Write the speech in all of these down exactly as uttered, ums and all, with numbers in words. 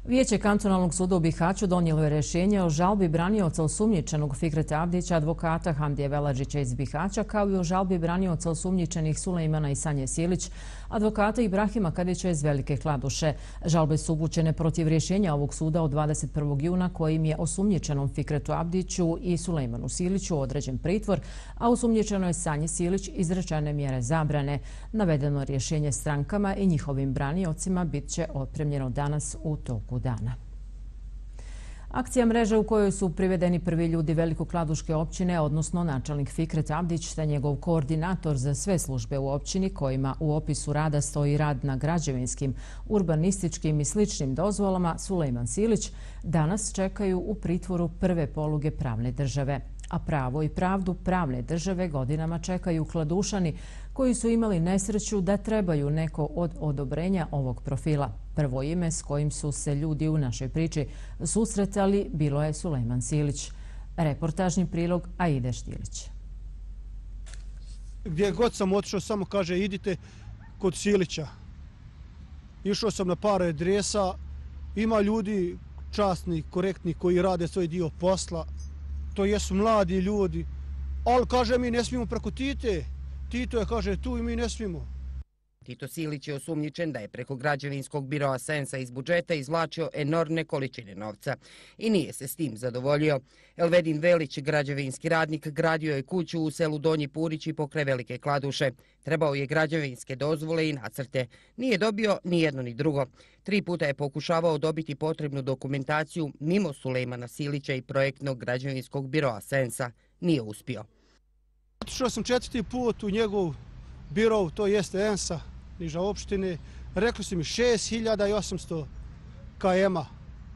Vijeće kantonalnog suda u Bihaću donijelo je rješenje o žalbi branioca osumnjičenog Fikreta Abdića, advokata Hamdije Veladžića iz Bihaća, kao i o žalbi branioca osumnjičenih Sulejmana i Sanje Silić, advokata Ibrahima Kadića iz Velike Kladuše. Žalbe su upućene protiv rješenja ovog suda od dvadeset prvog juna kojim je osumnjičenom Fikretu Abdiću i Sulejmanu Siliću određen pritvor, a osumnjičenoj Sanji Silić izrečene mjere zabrane. Navedeno rješenje strankama i njihovim braniocima bit će otpremljeno danas u toku dana. Akcija mreže u kojoj su privedeni prvi ljudi Velikokladuške općine, odnosno načelnik Fikret Abdić te njegov koordinator za sve službe u općini kojima u opisu rada stoji rad na građevinskim, urbanističkim i sličnim dozvolama, Sulejman Silić, danas čekaju u pritvoru prve poluge pravne države. A pravo i pravdu pravne države godinama čekaju Kladušani koji su imali nesreću da trebaju neko od odobrenja ovog profila. Prvo ime s kojim su se ljudi u našoj priči susretali bilo je Sulejman Silić. Reportažni prilog Aide Štilić. Gdje god sam otišao, samo kaže idite kod Silića. Išao sam na par adresa, ima ljudi časni, korektni koji rade svoj dio posla. To jesu mladi ljudi, ali kaže mi ne smijemo preko Tite. Tito je kaže tu i mi ne smijemo. Tito Silić je osumnjičen da je preko građevinskog biroa Sensa iz budžeta izvlačio enormne količine novca i nije se s tim zadovoljio. Elvedin Velić, građevinski radnik, gradio je kuću u selu Donji Purići pokraj Velike Kladuše. Trebao je građevinske dozvole i nacrte. Nije dobio ni jedno ni drugo. Tri puta je pokušavao dobiti potrebnu dokumentaciju mimo Sulejmana Silića i projektnog građevinskog biroa Sensa. Nije uspio. Otišao sam četvrti put u njegov biro, to jeste Ensa, niža opštine. Rekli su mi šest hiljada osamsto km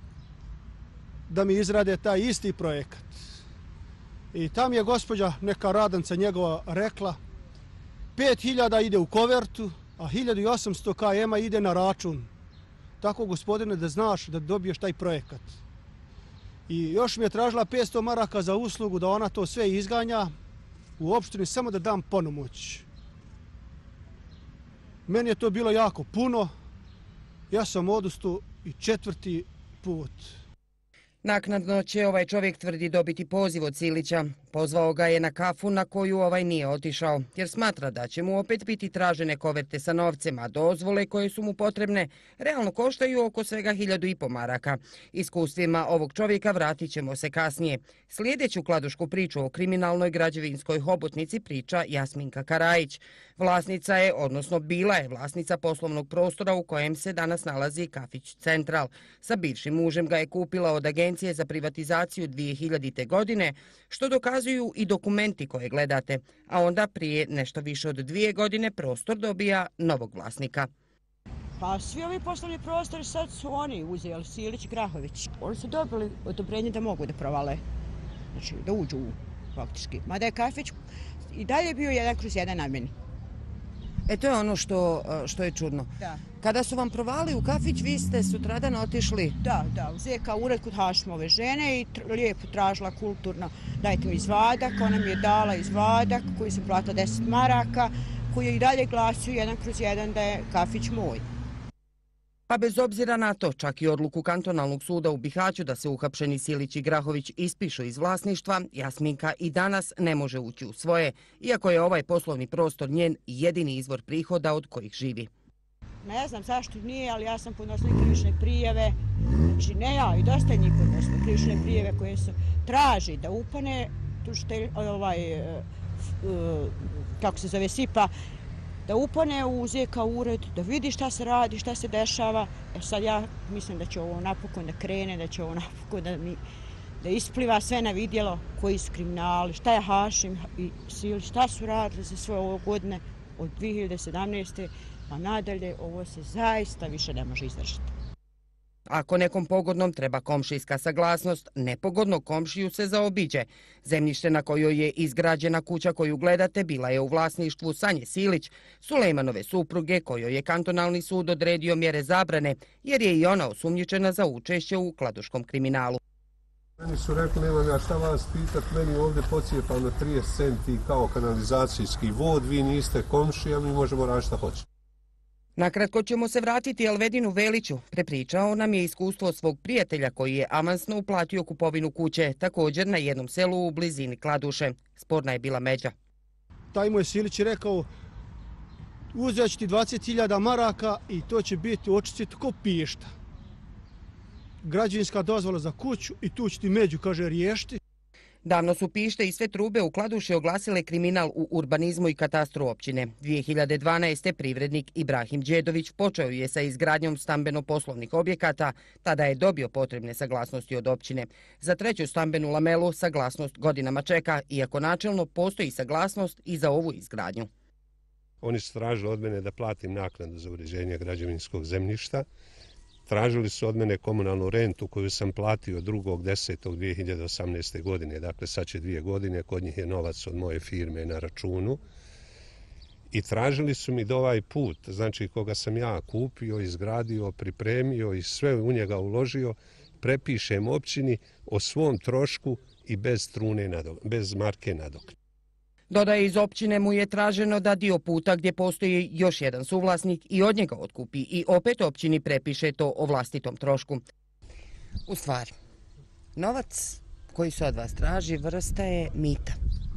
da mi izrade taj isti projekat. I tam je gospođa, neka radanca njegova, rekla pet hiljada ide u kovertu, a hiljadu osamsto km ide na račun. Tako, gospodine, da znaš da dobiješ taj projekat. I još mi je tražila petsto maraka za uslugu da ona to sve izganja u opštini, samo da dam punomoć. Meni je to bilo jako puno. Ja sam odustao i četvrti put. Naknadno će ovaj čovjek, tvrdi, dobiti poziv od Silića. Pozvao ga je na kafu na koju ovaj nije otišao, jer smatra da će mu opet biti tražene koverte sa novcem, a dozvole koje su mu potrebne realno koštaju oko svega hiljadu i po maraka. Iskustvima ovog čovjeka vratit ćemo se kasnije. Slijedeću kladušku priču o kriminalnoj građevinskoj hobotnici priča Jasminka Karajić. Vlasnica je, odnosno bila je vlasnica poslovnog prostora u kojem se danas nalazi kafić Central. Sa bivšim mužem ga je kupila od Agencije za privatizaciju dvije hiljadite. godine, što dokazuju i dokumenti koje gledate, a onda prije nešto više od dvije godine prostor dobija novog vlasnika. Pa svi ovi poslovni prostori sad su oni uzeli, Silić i Grahović. Oni su dobili odobrenje da mogu da provale, znači da uđu u faktički. Mada je kafić i dalje bio jedan kroz jedan na meni. E to je ono što, što je čudno. Da. Kada su vam provali u kafić, vi ste sutradan otišli? Da, da, u Z K ured kod Hašimove žene i lijepo tražila kulturno dajte mi izvadak. Ona mi je dala izvadak koji sam platila deset maraka, koji je i dalje glasio jedan kroz jedan da je kafić moj. Pa bez obzira na to, čak i odluku kantonalnog suda u Bihaću da se uhapšeni Silić i Grahović ispišu iz vlasništva, Jasminka i danas ne može ući u svoje, iako je ovaj poslovni prostor njen jedini izvor prihoda od kojih živi. Ne znam zašto nije, ali ja sam podnosila krivične prijave, znači ne ja, i dosta njih podnosila krivične prijave koje se traži da upane tužitelj, ovaj, kako se zove, Sipa, da upane u Z K ured, da vidi šta se radi, šta se dešava. E sad ja mislim da će ovo napokon da krene, da će ovo napokon da, mi, da ispliva sve na vidjelo koji su kriminali, šta je Hašim i Silić, šta su radili za sve ovo godine od dvije hiljade sedamnaeste. pa nadalje ovo se zaista više ne može izdržati. Ako nekom pogodnom treba komšijska saglasnost, nepogodnog komšiju se zaobiđe. Zemljište na kojoj je izgrađena kuća koju gledate bila je u vlasništvu Sanje Silić, Sulejmanove supruge, kojoj je kantonalni sud odredio mjere zabrane, jer je i ona osumnjičena za učešće u kladuškom kriminalu. Meni su rekli, nemam ja šta vas pitat, meni ovdje pocijepano trideset centi kao kanalizacijski vod, vi niste komšija, mi možemo raditi šta hoćemo. Nakratko ćemo se vratiti Elvedinu Veliću. Prepričao nam je iskustvo svog prijatelja koji je avansno uplatio kupovinu kuće, također na jednom selu u blizini Kladuše. Sporna je bila međa. Taj moj Silić je rekao, uzet ću ti dvadeset hiljada maraka i to će biti očistit ko pišta. Građevinska dozvola za kuću i tu ću ti među, kaže, riješiti. Davno su pište i sve trube u Kladuši oglasile kriminal u urbanizmu i katastru općine. dvije hiljade dvanaeste. privrednik Ibrahim Đedović počeo je sa izgradnjom stambeno-poslovnih objekata, tada je dobio potrebne saglasnosti od općine. Za treću stambenu lamelu saglasnost godinama čeka, iako načelno postoji saglasnost i za ovu izgradnju. Oni su tražili od mene da platim naknadu za uređenje građevinskog zemljišta. Tražili su od mene komunalnu rentu koju sam platio drugog desetog dvije hiljade osamnaeste. godine. Dakle, sad će dvije godine, kod njih je novac od moje firme na računu. I tražili su mi da ovaj put, znači koga sam ja kupio, izgradio, pripremio i sve u njega uložio, prepišem općini o svom trošku i bez, trune nadok, bez marke nadoknade. Dodaje, iz općine mu je traženo da dio puta gdje postoji još jedan suvlasnik i od njega otkupi i opet općini prepiše to o vlastitom trošku. U stvari, novac koji se od vas traži vrsta je mita.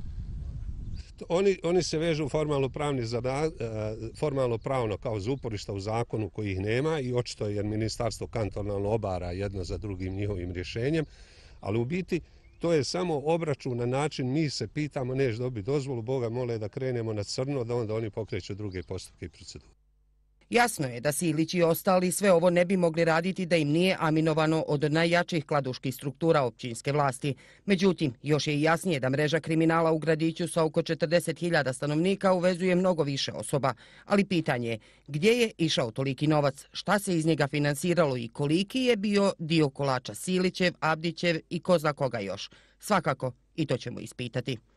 Oni, oni se vežu formalno, pravni zada, formalno pravno kao za uporišta u zakonu kojih nema i očito jer ministarstvo kantonalno obara jedno za drugim njihovim rješenjem, ali u biti to je samo obračun na način mi se pitamo, neš dobiti dozvolu, Boga mole da krenemo na crno, da onda oni pokreću druge postupke i procedure. Jasno je da Silić i ostali sve ovo ne bi mogli raditi da im nije aminovano od najjačih kladuških struktura općinske vlasti. Međutim, još je i jasnije da mreža kriminala u gradiću sa oko četrdeset hiljada stanovnika uvezuje mnogo više osoba. Ali pitanje je gdje je išao toliki novac, šta se iz njega finansiralo i koliki je bio dio kolača Silićev, Abdićev i ko zna koga još. Svakako, i to ćemo ispitati.